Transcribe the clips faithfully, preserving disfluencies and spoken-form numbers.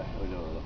ولا ولا.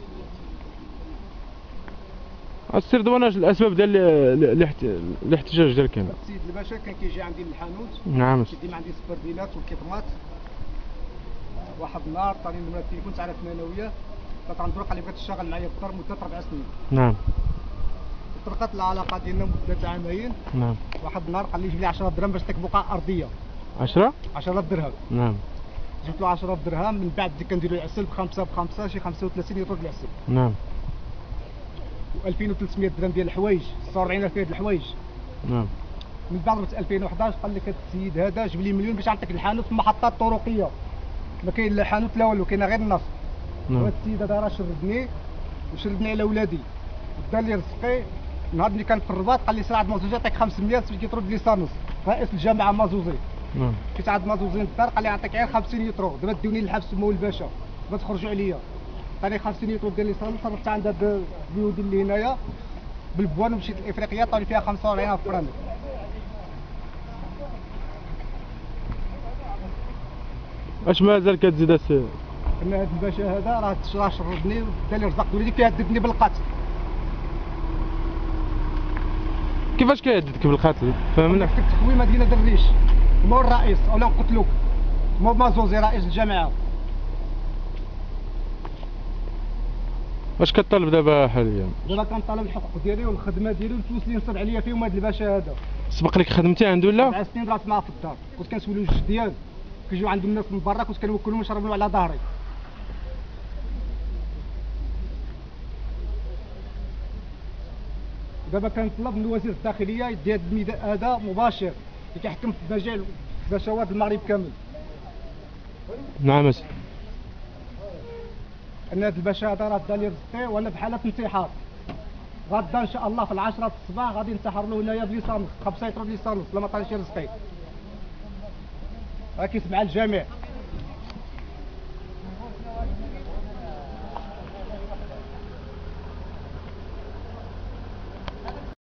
السير دوان الاسباب ديال الاحتجاج ديال كامل. السيد الباشا كان كيجي عندي للحانوت. نعم. كيديم عندي السبردينات والكيطماط. واحد النهار عطاني نمرة التليفون تعرفنا انا وياه. قالت غندوق اللي بغيت تشتغل معايا في الدار مدة ربع سنين. نعم. طرقت العلاقة ديالنا مدة عامين. نعم. واحد النهار قال لي جيب لي عشرة درهم باش ديك بقعة أرضية. عشرة؟ عشرة درهم. نعم. جبت له عشرة درهم من بعد كنديرو العسل بخمسة بخمسة شي خمسة وثلاثين يطرد العسل. نعم. و ألفين وثلاثمية درهم ديال الحوايج، ستة وأربعين ألف ديال الحوايج. نعم. من بعد ربط ألفين وحداش قال لك هذا السيد هذا جيب لي مليون باش نعطيك الحانوت في المحطات الطرقية. ما كاين لا حانوت لا والو، كاين غير النص. نعم. وهذا السيد هذا راه شردني وشردني على ولادي. ودار لي رزقي. نهار ملي كان في الرباط قال لي سير عند مازوزي يعطيك خمسمية باش كيترد ليسانس. رئيس الجامعة مازوزي. نعم. كنت عند مازوزي الدار قال لي نعطيك غير خمسين يورو، دابا ديوني للحبس مول الباشا، دابا تخرجوا عليا. عطاني خمسين يورو ديال ليسانس، صرفت عند هاد البيودي اللي هنايا بالبوان ومشيت لافريقيا عطاني فيها خمسة وأربعين ألف فرنك. اش مازال كتزيد السي؟ ان هاد الباشا هذا راه راه شردني ودار لي رزق وليدي كيهددني بالقتل. كيفاش كيهددك بالقتل؟ فهمنا. كتب تخويمه ديال دريش مول الرئيس ولا نقتلوك. مول مازوزي رئيس الجامعه. واش كطالب دابا حاليا؟ دابا كنطالب الحقوق ديالي والخدمه ديالي والفلوس اللي نصب عليا فيهم هاد الباشا هذا. سبق لك خدمتي عنده ولا؟ سبع سنين درت معاه في الدار، كنت كنسولو الجوج ديال كيجيو عندهم الناس من برا، كنت كنوكلهم ونشرب لهم على ظهري. دابا كنطلب من وزير الداخليه يدي هذا النداء هذا مباشر اللي كيحكم في مجال بشوات المغرب كامل. نعم اسيدي. ان هذا الباشا هذا راه دا لي رزقي وانا بحاله انتحار. غدا ان شاء الله في العشرة الصباح غادي ننتحر له هنايا بليسانس، خمسة يطرد ليسانس لا ما عطانيش رزقي. راه كيسمع الجميع.